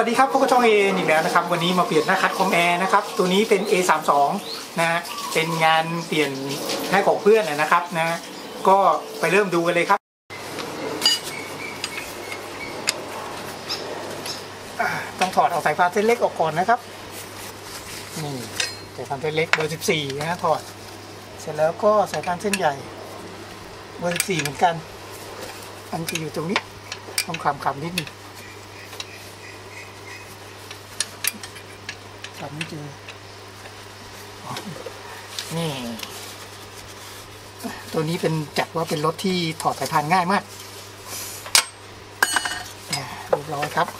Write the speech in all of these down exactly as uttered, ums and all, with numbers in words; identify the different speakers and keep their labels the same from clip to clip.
Speaker 1: ดีครับพวกช่องเออีกแล้วนะครับวันนี้มาเปลี่ยนหน้าคัดคอมแอร์นะครับตัวนี้เป็น เอ สามสิบสอง นะฮะเป็นงานเปลี่ยนให้ของเพื่อนนะครับนะก็ไปเริ่มดูกันเลยครับต้องถอดเอาสายพานเส้นเล็กออกก่อนนะครับนี่สายพานเส้นเล็กเบอร์สิบสี่นะถอดเสร็จแล้วก็สายพานเส้นใหญ่เบอร์สิบสี่เหมือนกันอันจะอยู่ตรงนี้ต้องขำขำนิดนึงขำไม่เจอนี่ตัวนี้เป็นจัดว่าเป็นรถที่ถอดสายพานง่ายมากเรียบร้อยครับ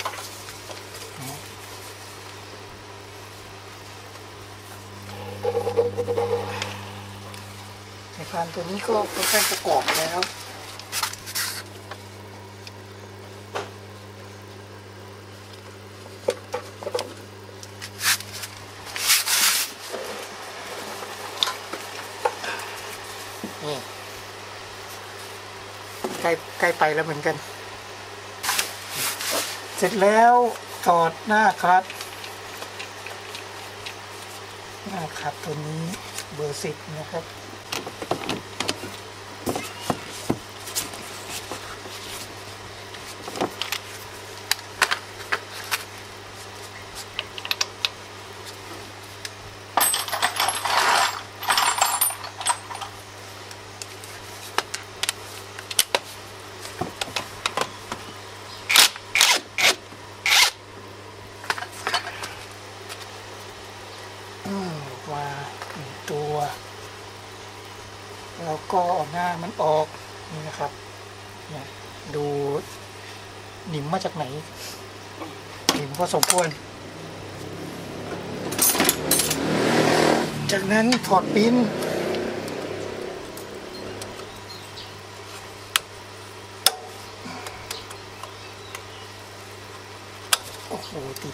Speaker 1: สายพานตัวนี้ก็ค่อนข้างประกอบแล้วนี่ใกล้ใกล้ไปแล้วเหมือนกันเสร็จแล้วถอดหน้าคัดหน้าคัดตัวนี้เบอร์สิบนะครับมาหนึ่งตัวแล้วก็เอาหน้ามันออกนี่นะครับเนี่ยดูหนิมมาจากไหนหนิมพอสมควรจากนั้นถอดปิ้นโอ้โหติด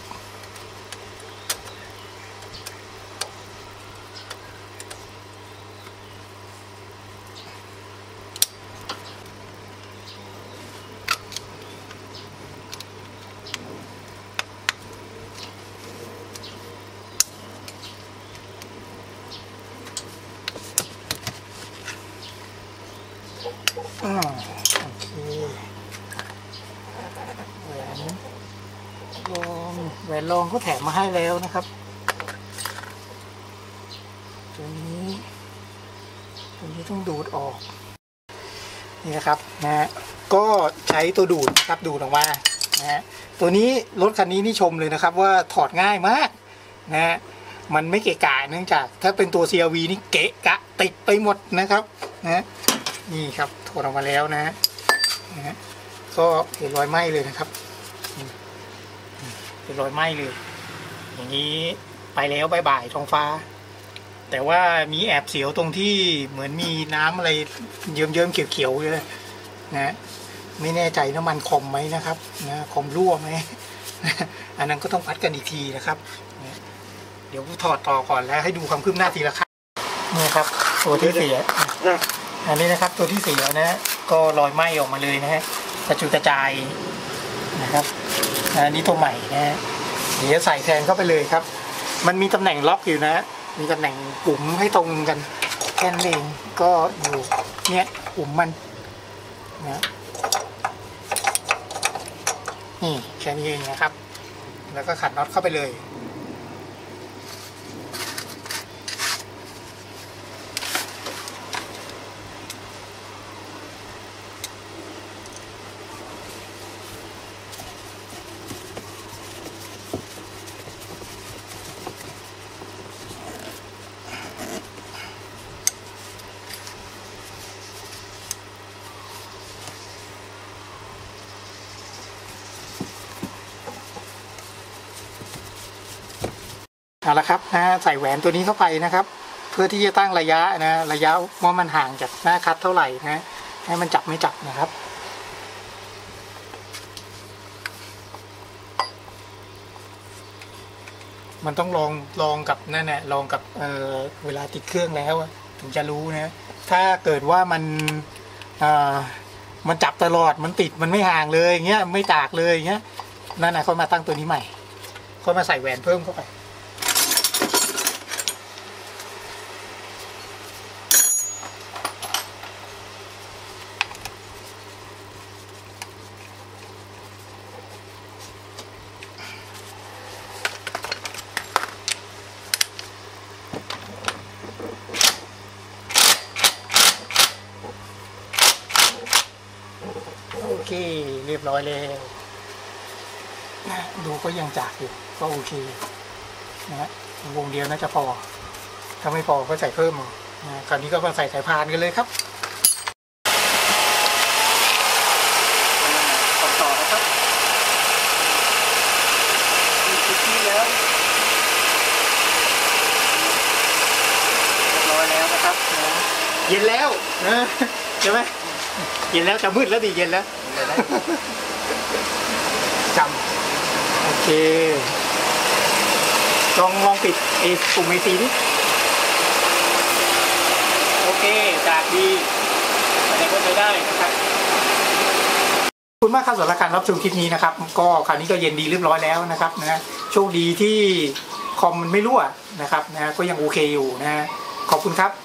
Speaker 1: อ่าโอเคแหวนลองแหวนลองก็แถมมาให้แล้วนะครับตัวนี้ตัวนี้ต้องดูดออกนี่นะครับนะฮะก็ใช้ตัวดูดครับดูดออกมานะฮะตัวนี้รถคันนี้นี่ชมเลยนะครับว่าถอดง่ายมากนะฮะมันไม่เกะกะเนื่องจากถ้าเป็นตัว ซี อาร์ วี นี่เกะกะติดไปหมดนะครับนะนี่ครับถอดออกมาแล้วนะนะฮะก็เห็นรอยไหม้เลยนะครับเป็นรอยไหม้เลยอย่างนี้ไปแล้วบายบายท้องฟ้าแต่ว่ามีแอบเสียวตรงที่เหมือนมีน้ำอะไรเยิ้มๆเขียวๆเลยนะไม่แน่ใจน้ำมันคอมไหมนะครับนะคอมรั่วไหมอันนั้นก็ต้องพัดกันอีกทีนะครับเดี๋ยวถอดต่อก่อนแล้วให้ดูความคืบหน้าทีละขั้นนี่ครับตัวที่เสียอันนี้นะครับตัวที่เสียนะก็รอยไหม้ออกมาเลยนะฮะกระจุยกระจายนะครับอันนี้ตัวใหม่นะฮะเดี๋ยวใส่แทนเข้าไปเลยครับมันมีตำแหน่งล็อกอยู่นะมีตำแหน่งปุ่มให้ตรงกันแค่นั้นเองก็อยู่เนี่ยปุ่มมันนะนี่แค่นี้เองนะครับแล้วก็ขันน็อตเข้าไปเลยเอาละครับนะใส่แหวนตัวนี้เข้าไปนะครับเพื่อที่จะตั้งระยะนะระยะว่ามันห่างจากหน้าคัดเท่าไหร่นะให้มันจับไม่จับนะครับ มันต้องลองลองกับนั่นแหละลองกับเอ่อเวลาติดเครื่องแล้วถึงจะรู้นะถ้าเกิดว่ามันอ่ามันจับตลอดมันติดมันไม่ห่างเลยเงี้ยไม่จากเลยเงี้ยนั่นนะค่อยมาตั้งตัวนี้ใหม่ค่อยมาใส่แหวนเพิ่มเข้าไปโอเคเรียบร้อยแล้วดูก็ยังจากอยู่ก็โอเคนะฮะวงเดียวน่าจะพอถ้าไม่พอก็ใส่เพิ่มนะคราวนี้ก็มาใส่สายพานกันเลยครับต่อนะครับมีชุดที่แล้วเรียบร้อยแล้วนะครับนะเย็นแล้วนะใช่ไหมเย็นแล้วจะมืดแล้วดิเย็นแล้วจำโอเคลองลองปิดไอ้ปุ่มไอซีดิโอเคจากดีอะไรก็ใช้ได้นะครับขอบคุณมากครับสำหรับการรับชมคลิปนี้นะครับก็คราวนี้ก็เย็นดีเรียบร้อยแล้วนะครับนะโชคดีที่คอมมันไม่รั่วนะครับนะก็ยังโอเคอยู่นะขอบคุณครับ